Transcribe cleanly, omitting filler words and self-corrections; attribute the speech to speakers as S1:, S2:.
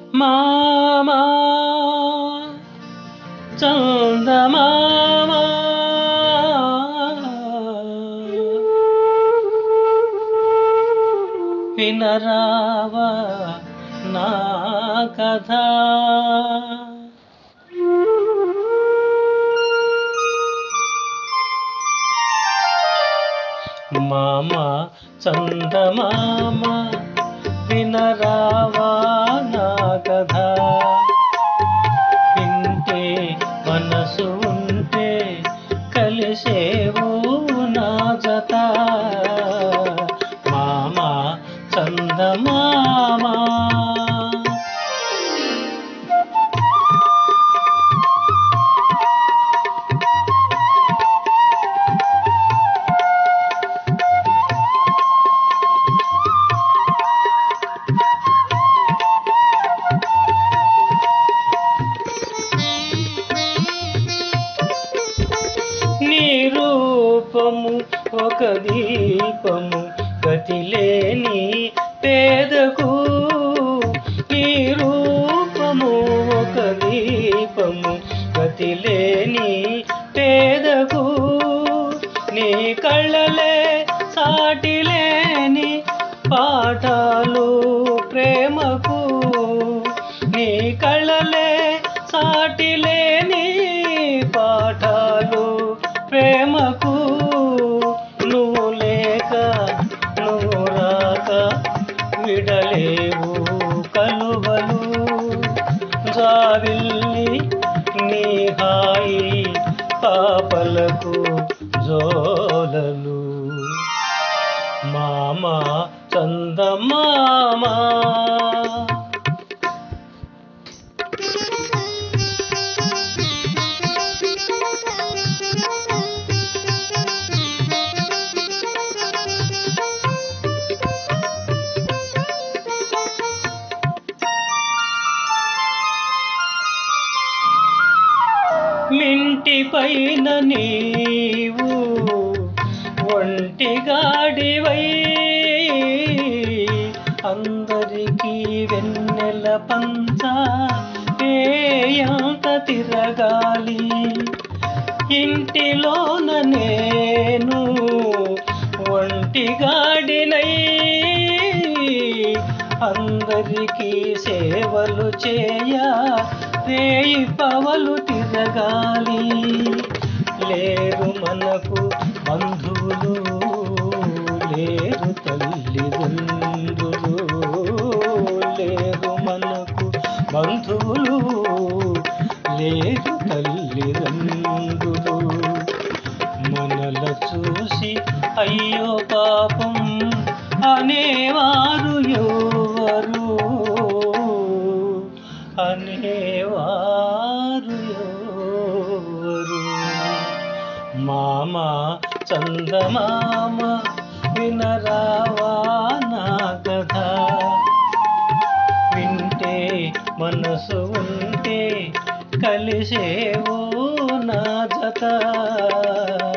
S1: మామా చందమామ వినరావా నా కథ. మామ చందమామ వినరావా నా కథ. వింటే మనసు ఉంటే కలిసేవు నా జత. మామ చందమామ నీ రూపము ఒక దీపము గతిలేని పేదకు. నీ రూపము ఒక దీపము గతిలేని పేదకు. నీ కళ్ళలే సాటిలేని పాఠాలు ప్రేమకు. నీ కళ్ళలే సాటిలేని పాఠాలు ప్రేమకు. నువ్వు లేక నువ్వు రాక విడలేవు కలువలు. జావిల్లి నీ హాయి పాపలకు జోలలు. మామ చందమామ మింటి పైన నీవు ఒంటిగాడివై అందరికీ వెన్నెల పంచ వేయంత తిరగాలి. ఇంటిలోన నేను ఒంటిగాడినై అందరికీ సేవలు చేయ రేయి పవలు తిరగాలి. లేరు మనకు బంధువులు లేరు తల్లిదండ్రులు. లేరు మనకు బంధువులు లేరు తల్లిదండ్రులు. మనల చూసి అయ్యో పాపం అనేవారు ఎవరు. అనేవారు ఎవరు. మామ చందమామ వినరావా నా కథ. వింటే మనసు ఉంటే కలిసేవు నా జత.